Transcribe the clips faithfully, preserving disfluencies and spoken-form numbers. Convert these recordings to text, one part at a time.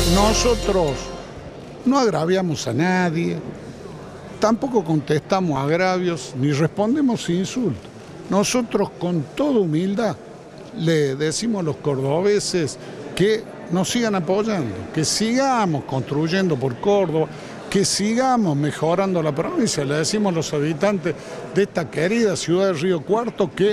Nosotros no agraviamos a nadie, tampoco contestamos agravios ni respondemos insultos. Nosotros con toda humildad le decimos a los cordobeses que nos sigan apoyando, que sigamos construyendo por Córdoba, que sigamos mejorando la provincia. Le decimos a los habitantes de esta querida ciudad de Río Cuarto que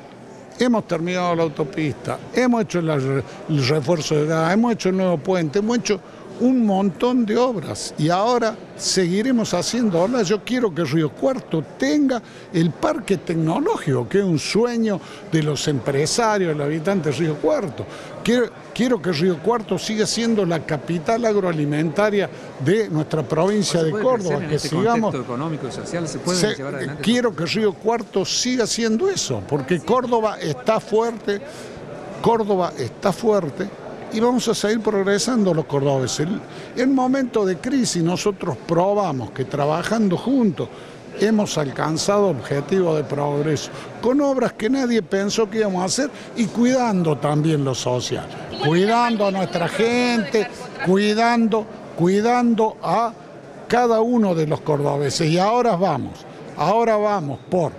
hemos terminado la autopista, hemos hecho el, el refuerzo de gas, hemos hecho el nuevo puente, hemos hecho un montón de obras y ahora seguiremos haciendo obras. Yo quiero que Río Cuarto tenga el parque tecnológico, que es un sueño de los empresarios, los habitantes de Río Cuarto. Quiero, quiero que Río Cuarto siga siendo la capital agroalimentaria de nuestra provincia de Córdoba. En que este sigamos, contexto económico y social se puede se, llevar adelante. Quiero que Río Cuarto siga siendo eso, porque Córdoba está fuerte, Córdoba está fuerte. Y vamos a seguir progresando los cordobeses. En momentos de crisis nosotros probamos que trabajando juntos hemos alcanzado objetivos de progreso, con obras que nadie pensó que íbamos a hacer y cuidando también lo social, cuidando a nuestra gente, cuidando, cuidando a cada uno de los cordobeses. Y ahora vamos, ahora vamos por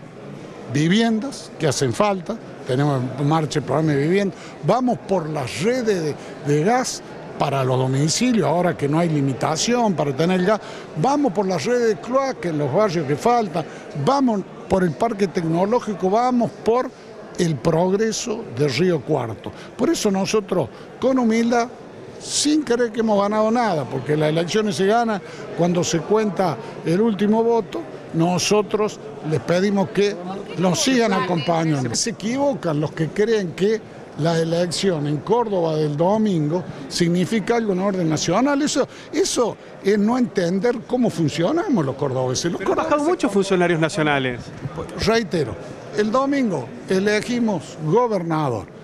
viviendas que hacen falta. Tenemos en marcha el programa de vivienda, vamos por las redes de, de gas para los domicilios, ahora que no hay limitación para tener gas, vamos por las redes de cloaca en los barrios que faltan, vamos por el parque tecnológico, vamos por el progreso de Río Cuarto. Por eso nosotros, con humildad, sin creer que hemos ganado nada, porque las elecciones se ganan cuando se cuenta el último voto, nosotros les pedimos que nos sigan acompañando. Se equivocan los que creen que la elección en Córdoba del domingo significa algo en orden nacional. Eso, eso es no entender cómo funcionamos los cordobeses. Los Pero han bajado muchos funcionarios nacionales. Reitero, el domingo elegimos gobernador.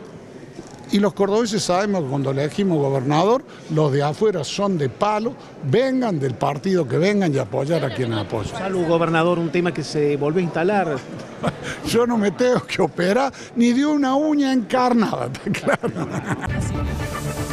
Y los cordobeses sabemos que cuando elegimos gobernador, los de afuera son de palo, vengan del partido que vengan y apoyar a quienes apoyan. Salud, gobernador, un tema que se volvió a instalar. Yo no me tengo que operar ni de una uña encarnada, está claro.